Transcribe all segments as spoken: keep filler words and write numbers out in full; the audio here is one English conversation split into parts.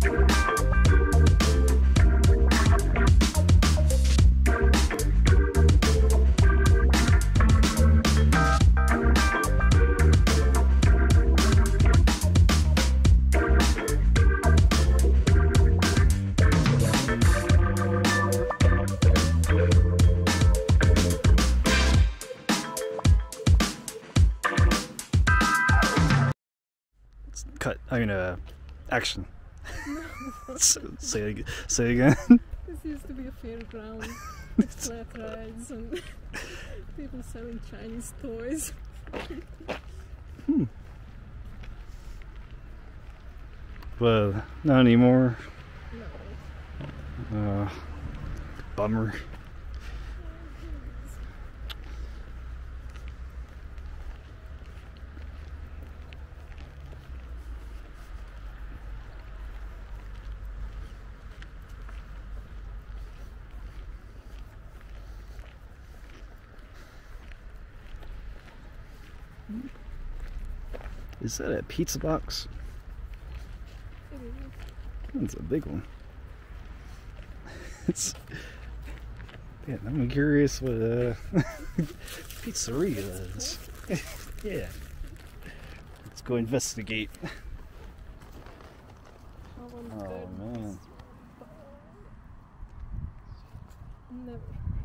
Cut. I mean, uh, action. No. say, say again. This used to be a fairground with flat rides and people selling Chinese toys. Hmm. But not anymore. No. Uh, bummer. Is that a pizza box? It is. That's a big one. It's. Yeah, I'm curious what a pizzeria is. Yeah. Let's go investigate. Oh man. Never.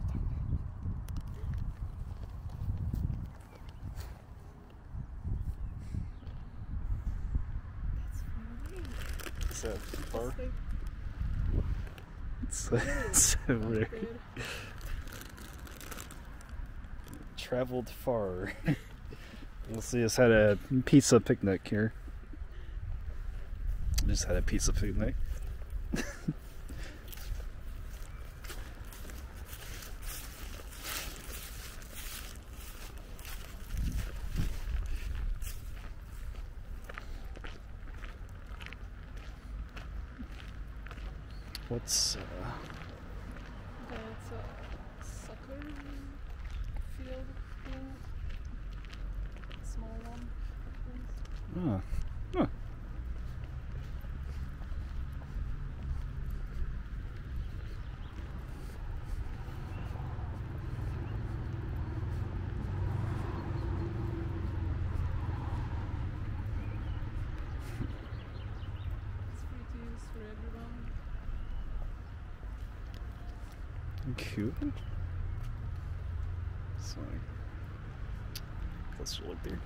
Is that far? It's, it's over there. Traveled far. You'll see us had a pizza picnic here. Just had a pizza picnic. What's uh That's a soccer field thing. Small one. oh. Huh. It's free to use for everyone. Cute. So let's look there.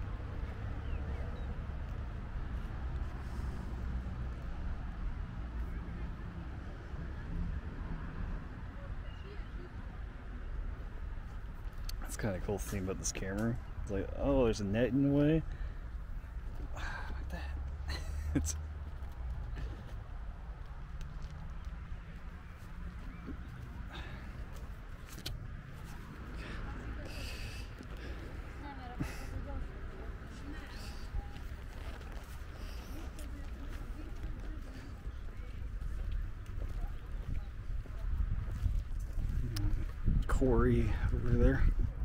That's kind of cool thing about this camera. It's like, oh, there's a net in the way. Like that. It's quarry over there.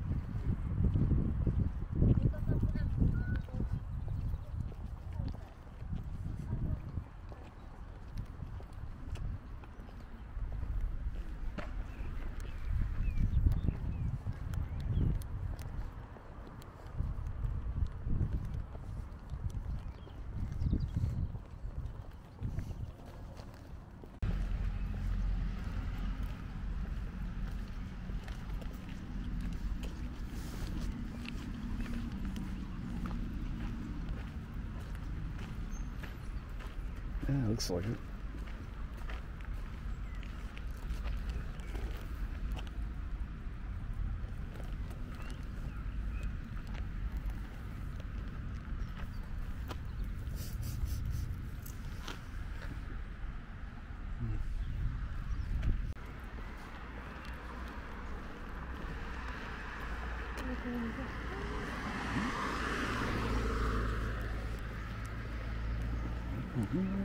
Yeah, looks like it. Mm-hmm.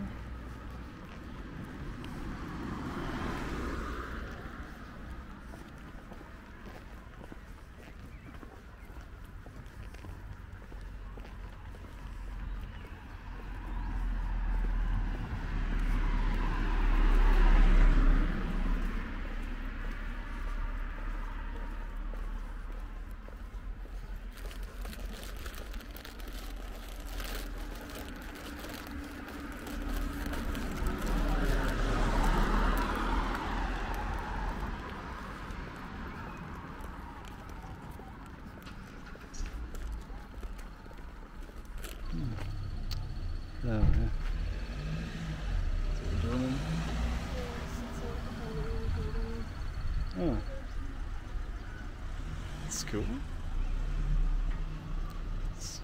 That's cool. It's...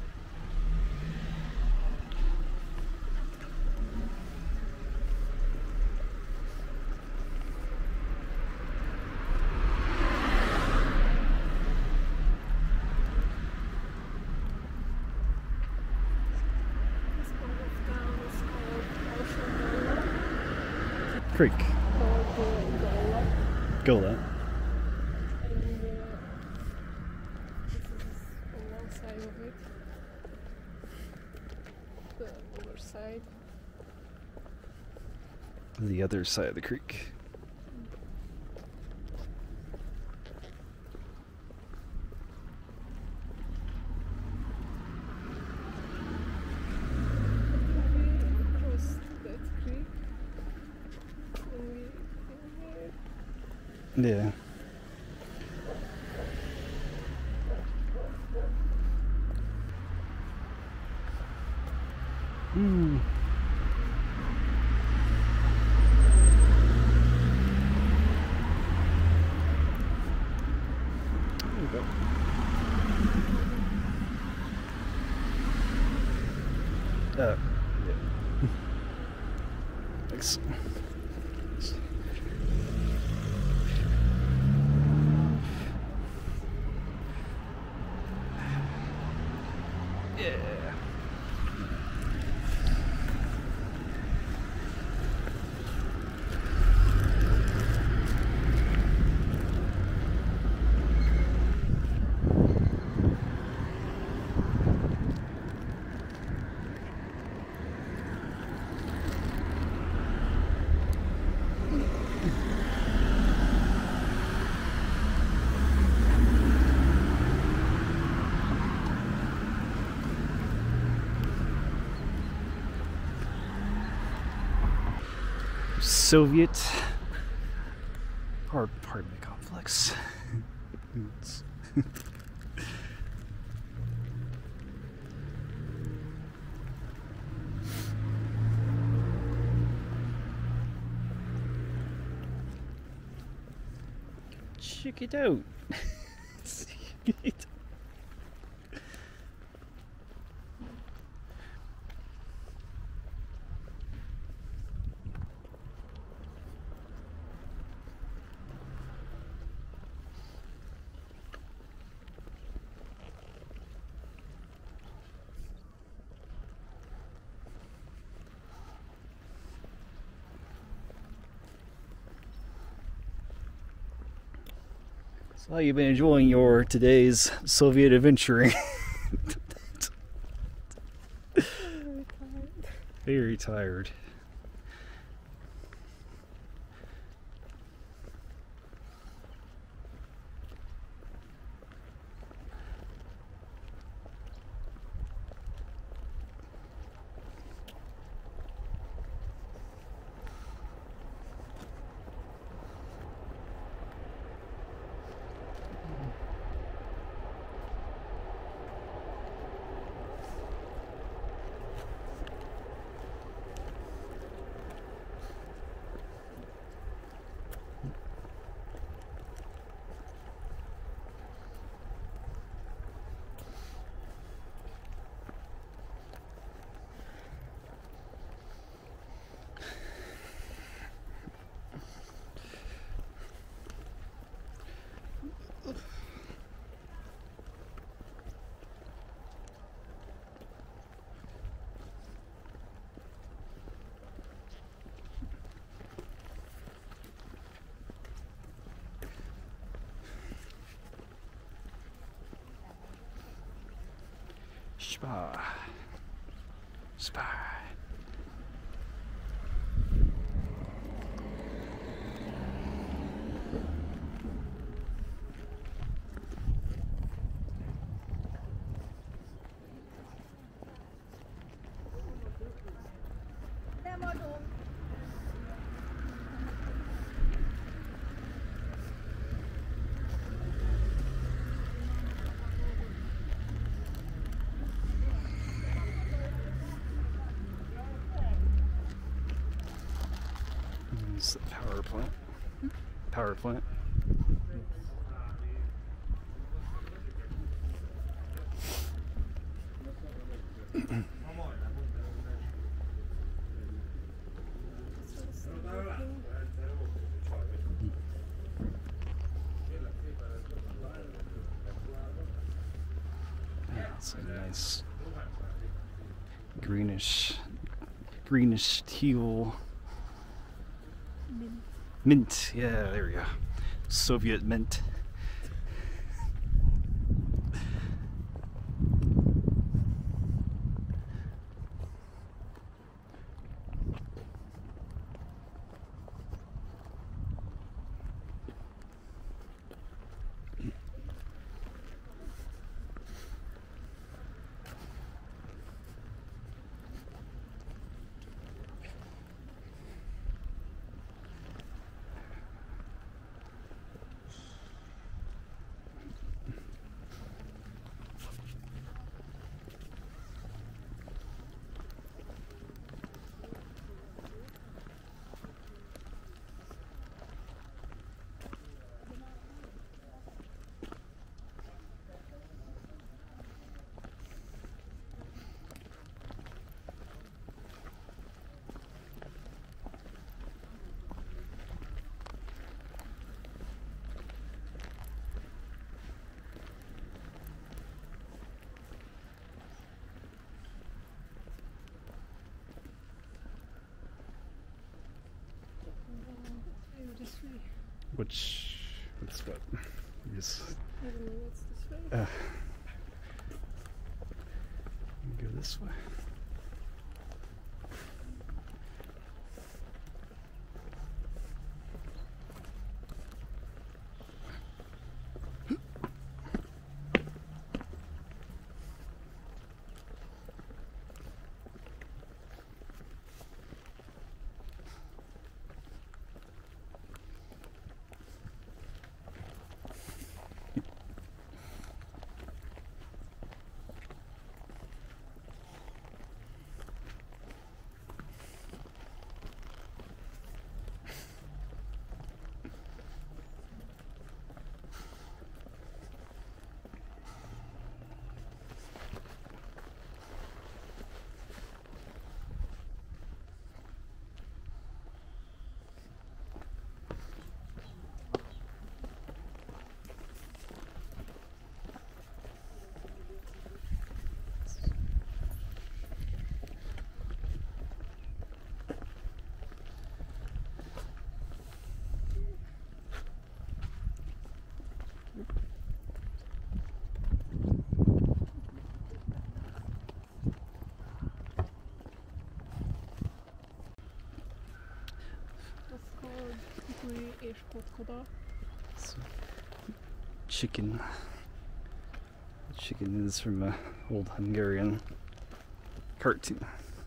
This part of town is called Ocean Creek. Gola. Called Gola. Gola. And uh, this is on one side of it. The other side. The other side of the creek. We crossed that creek when we came here. Yeah. Hmm. There you go. Uh, yeah. Thanks. Yeah. Soviet apartment complex. It's check it out. Check it out. So how you been enjoying your today's Soviet adventuring? Very tired. Very tired. Spa. Spa. It's the power plant. Power plant. nice greenish, greenish teal. Mint. Mint, yeah, there we go. Soviet mint. Which, what's what? Just, I don't know what's this way. uh, go this way. És kotkoda. So, chicken. Chicken is from an old Hungarian cartoon.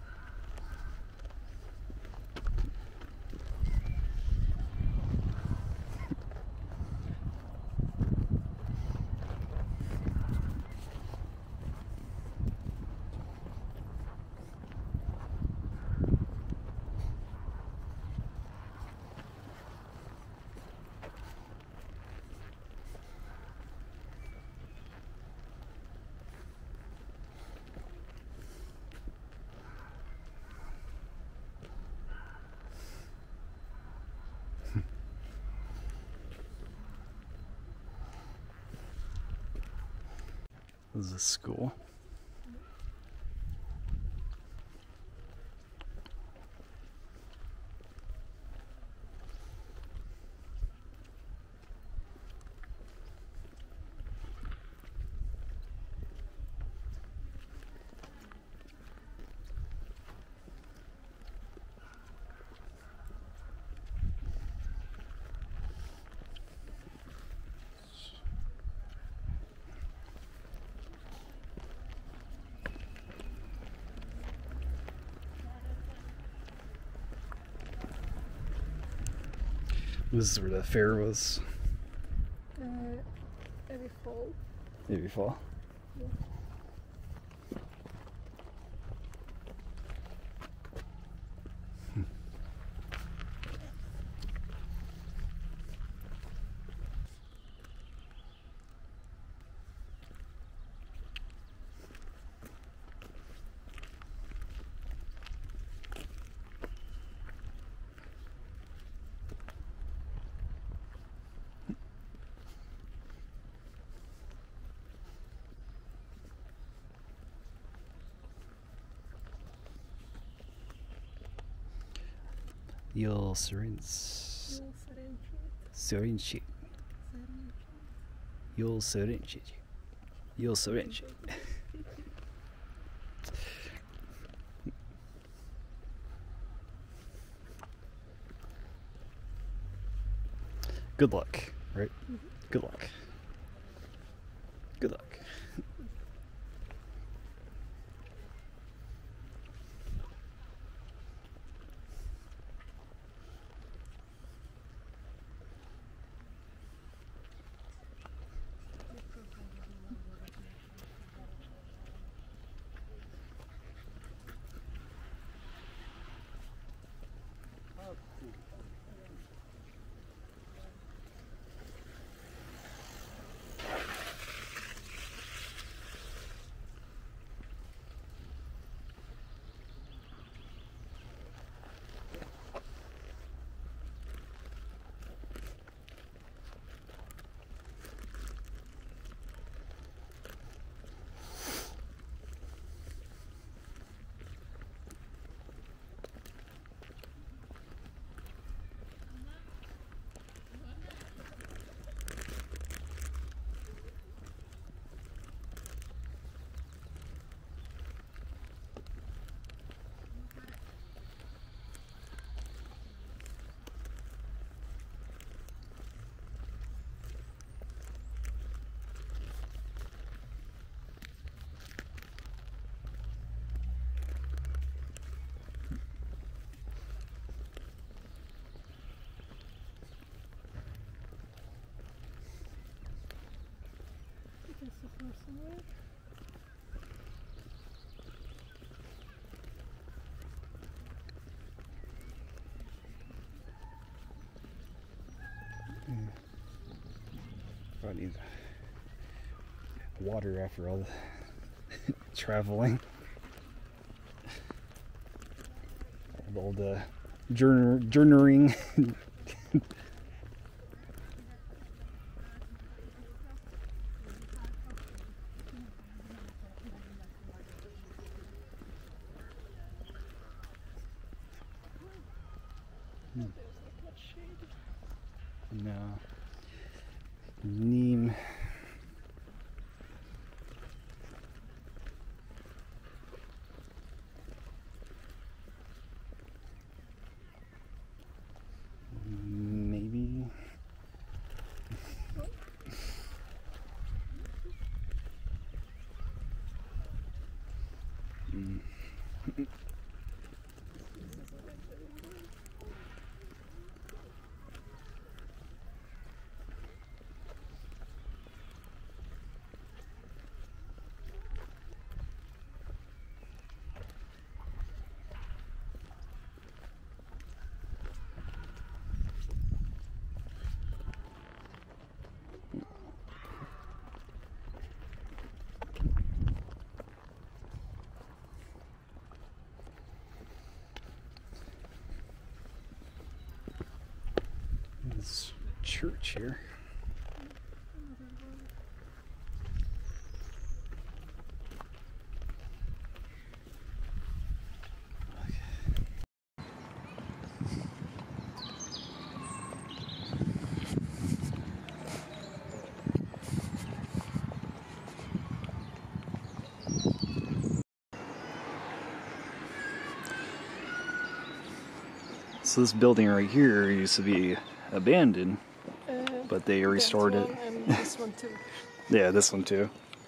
This is a school. This is where the fair was. Uh, every fall. Maybe fall. Yeah. Jól szerencs. Jó szerencsét. Szerencsét. Jól szerencsét. Jól szerencsét. Good luck, right? Mm-hmm. Good luck. Good luck. This is for somewhere. Probably need water after all the traveling. All the journer journering. No. Neem. Maybe. Mm. This church here. So this building right here used to be abandoned, Uh, but they restored that it. one and this one too. Yeah, this one too.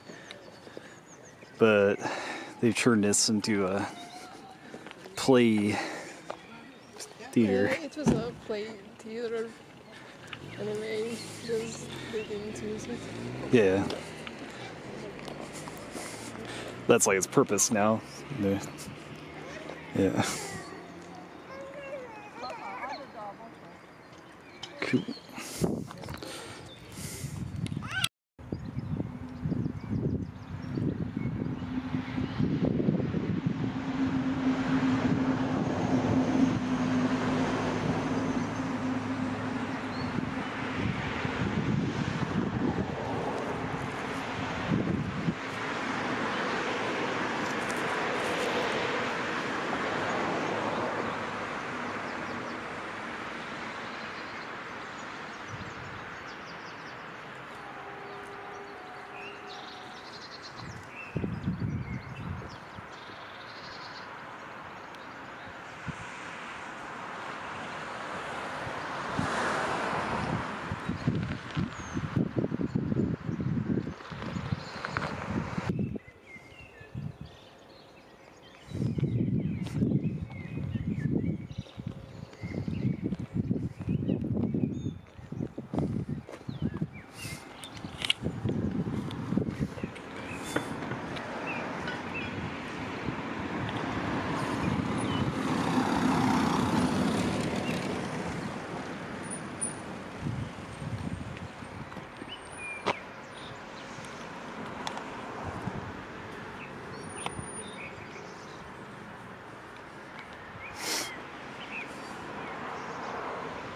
But they've turned this into a play theater. Uh, it was a play theater. Anyway, just they didn't use it. Yeah. That's like its purpose now. The- Yeah. Cool.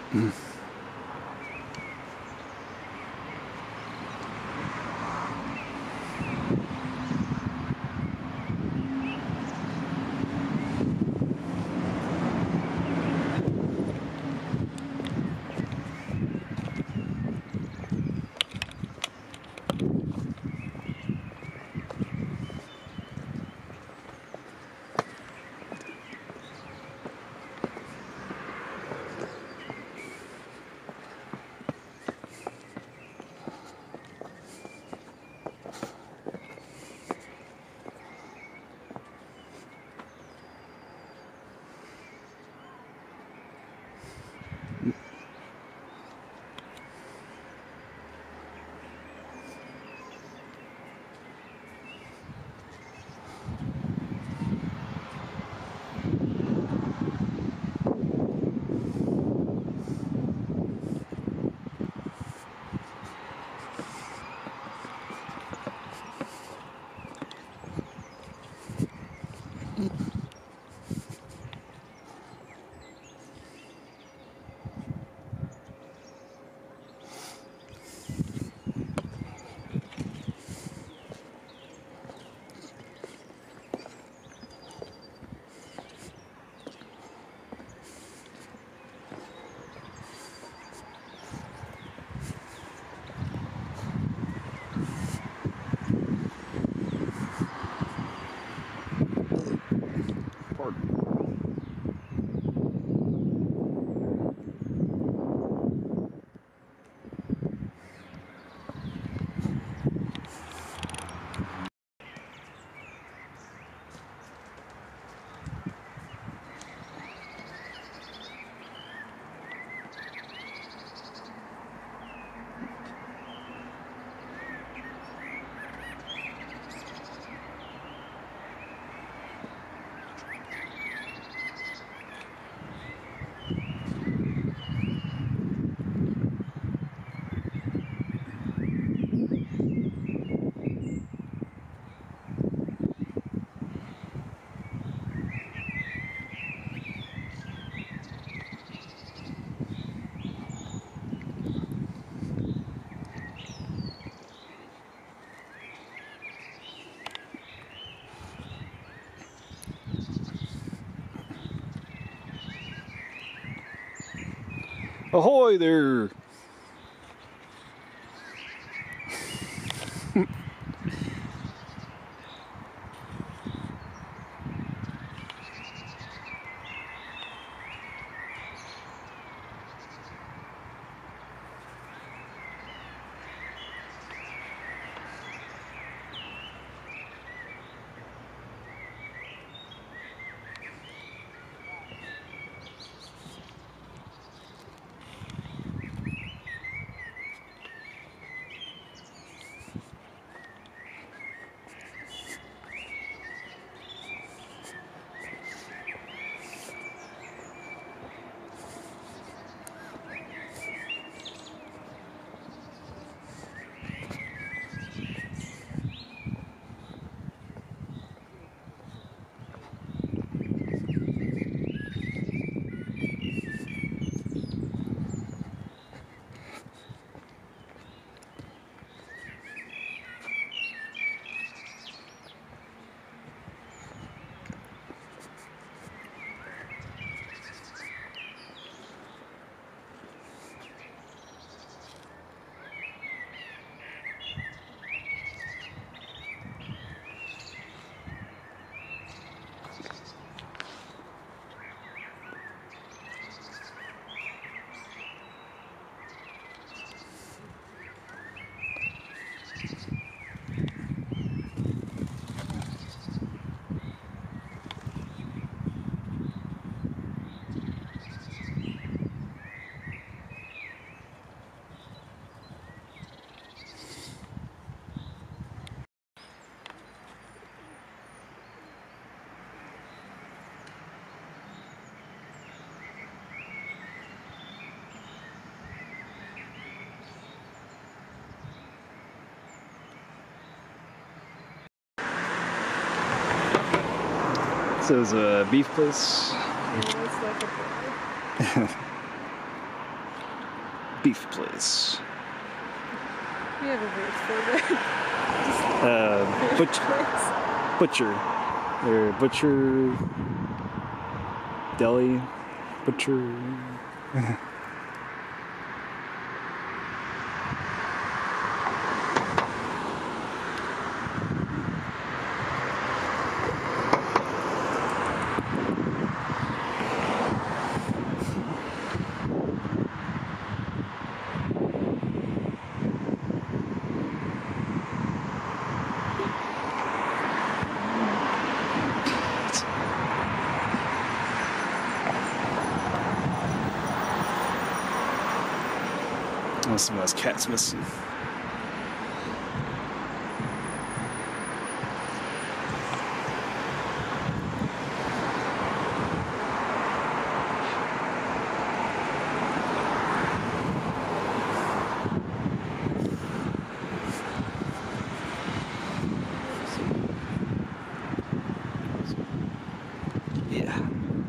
Ahoy there! This is a beef place. Yeah, it's like a beef place. We have a word for that. Uh, butch butcher. Or butcher. Deli. Butcher. Some of those cats missing. Yeah.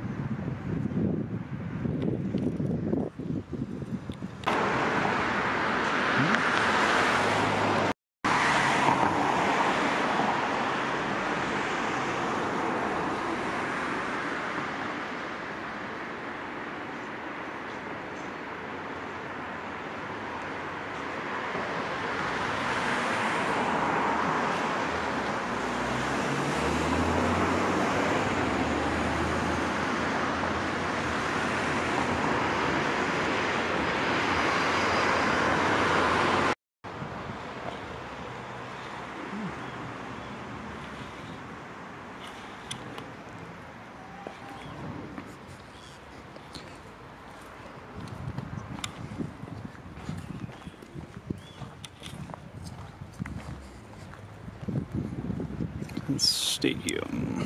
Stadium.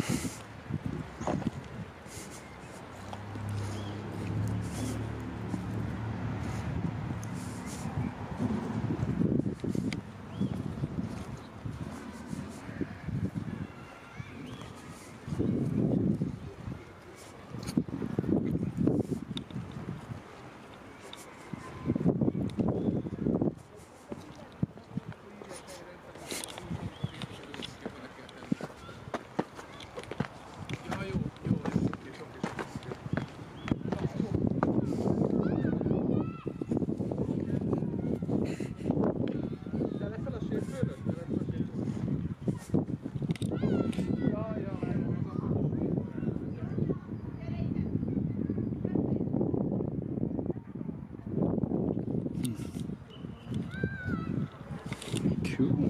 Cool.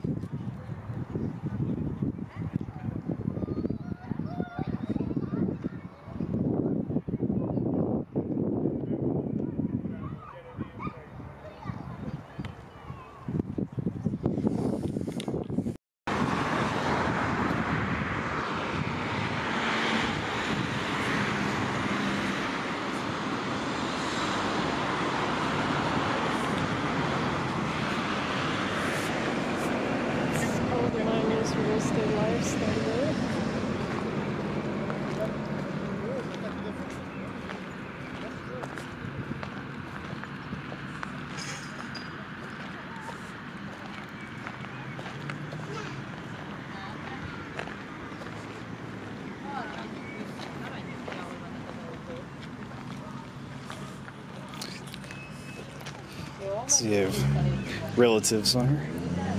So you have relatives on her?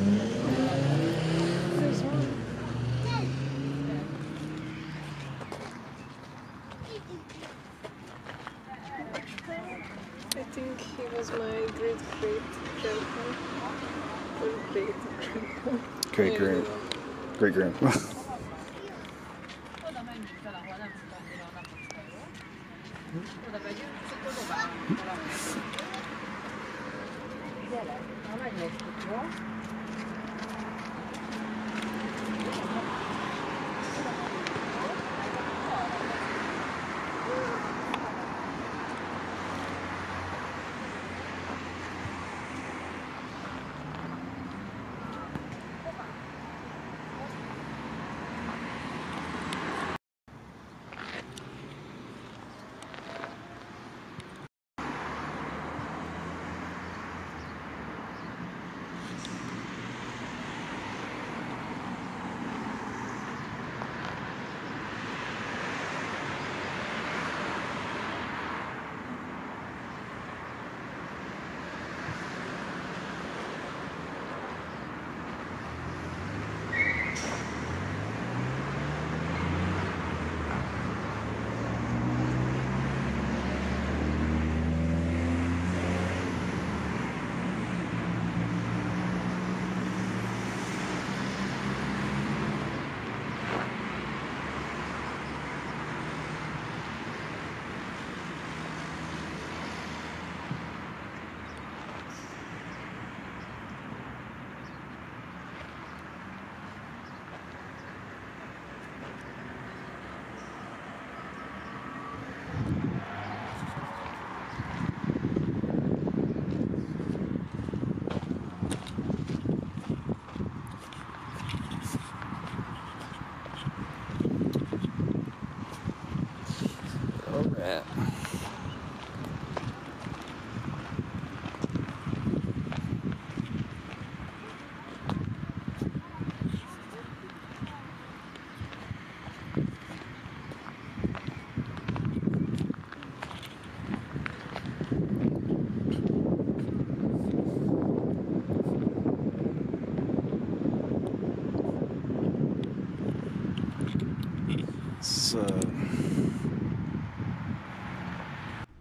There's one. I think he was my great great grandpa. Or great grandpa. Great grand. Great grandpa.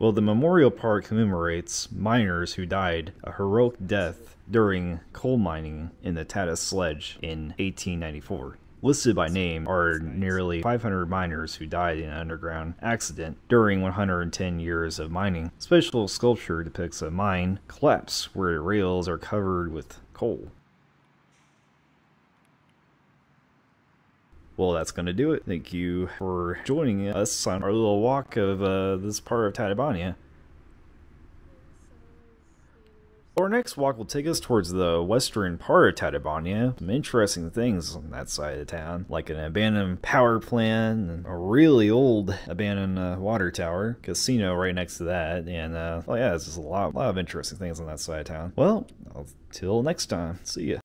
Well, the memorial park commemorates miners who died a heroic death during coal mining in the Tata Sledge in eighteen ninety-four. Listed by name are nearly five hundred miners who died in an underground accident during one hundred ten years of mining. Special sculpture depicts a mine collapse where rails are covered with coal. Well, that's going to do it. Thank you for joining us on our little walk of uh, this part of Tatabánya. Our next walk will take us towards the western part of Tatabánya. Some interesting things on that side of the town, like an abandoned power plant, and a really old abandoned uh, water tower, casino right next to that, and uh, oh yeah, there's just a lot, a lot of interesting things on that side of town. Well, until next time, see ya.